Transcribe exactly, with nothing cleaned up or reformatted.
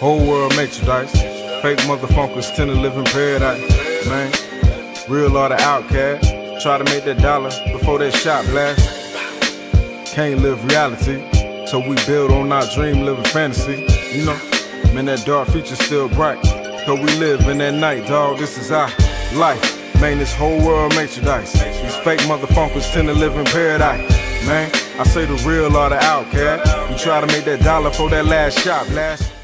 Whole world Matridise. Fake motherfuckers tend to live in paradise. Man, real or the outcast. Try to make that dollar before that shot blast. Can't live reality, so we build on our dream, living fantasy. You know, man, that dark future's still bright, cause we live in that night, dog. This is our life. Man, this whole world Matridise. These fake motherfuckers tend to live in paradise. Man, I say the real or the outcast. We try to make that dollar for that last shot blast.